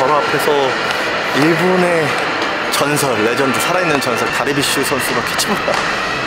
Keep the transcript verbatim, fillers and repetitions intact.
바로 앞에서 일본의 전설, 레전드, 살아있는 전설 다리비슈 선수가 캐치볼